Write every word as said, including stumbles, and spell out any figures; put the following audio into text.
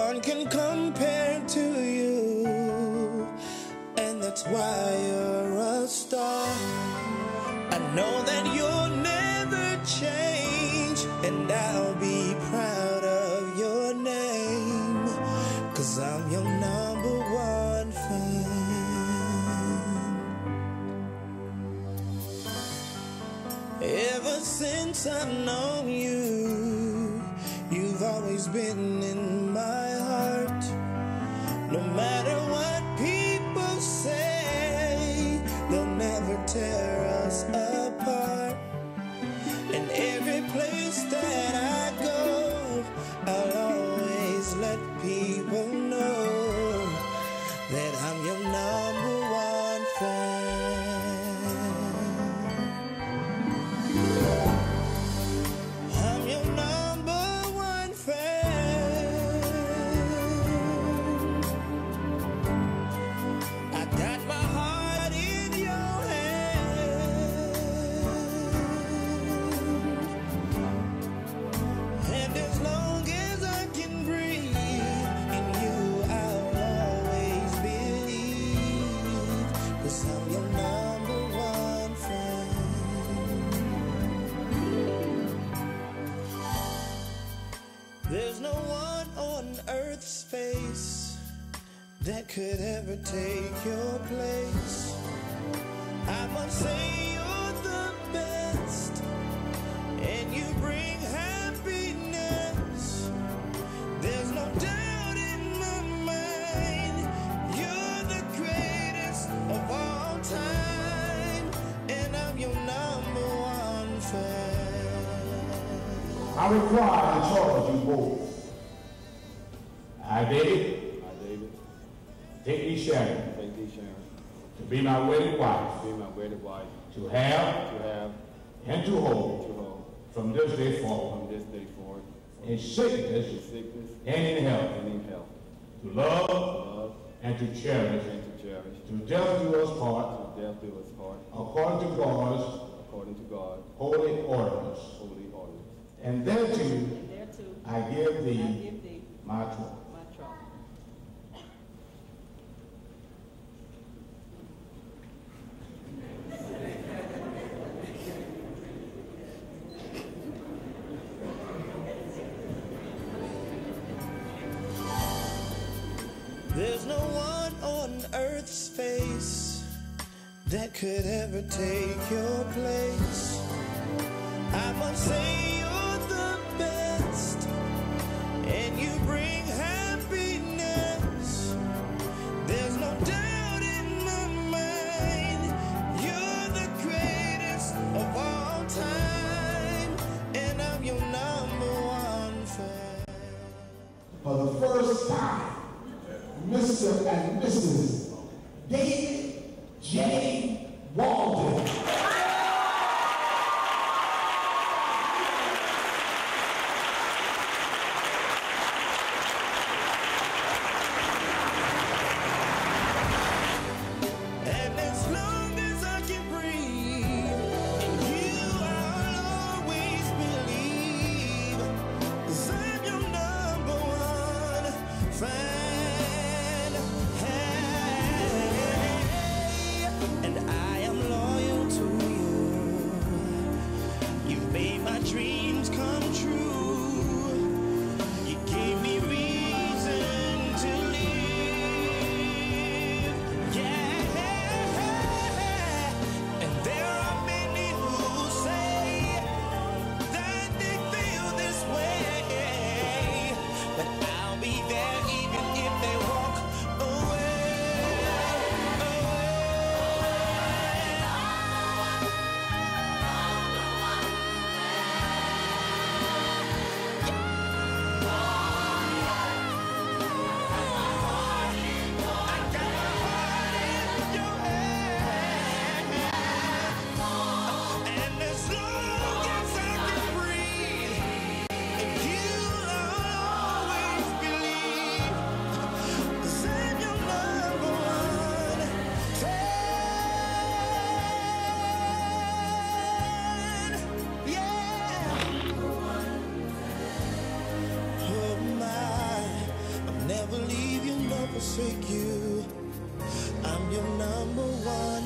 one can compare to you, and that's why you're a star. I know that you'll never change, and I'll be proud of your name, 'cause I'm your number one fan. Ever since I've known you, you've always been in my heart. No matter what people say, they'll never tear us apart. And every place that I go, I'll always let people know that I'm your number one fan. I'm your number one fan. I got my heart in your hand, and as long as I can breathe, in you I'll always believe, 'cause I'm your number one fan. There's no one on earth's face that could ever take your place. I must say you're the best, and you bring happiness. There's no doubt in my mind, you're the greatest of all time, and I'm your number one fan. I require the charge of you both. I, David, I, David, take thee, Sharon, take thee, Sharon, to be my wedded wife, to be my wedded wife, to have to have and to hold to hold from this day forward, from this day forward, in sickness in sickness and in health, and in health, to love to love and to cherish, and to cherish, to death do us part, to death do us part, according to God's according to God's holy ordinance. holy ordinance. And thereto And thereto I give I thee give thee my trust. my trust. There's no one on earth's face that could ever take your place. I must say you're the best, and you bring happiness. There's no doubt in my mind, you're the greatest of all time, and I'm your number one fan. For the first time, Mister and Missus David J. Walden. And as long as I can breathe, in you I'll always believe, 'cause I'm your number one fan. Hey, and I am loyal to you. forsake you. I'm your number one.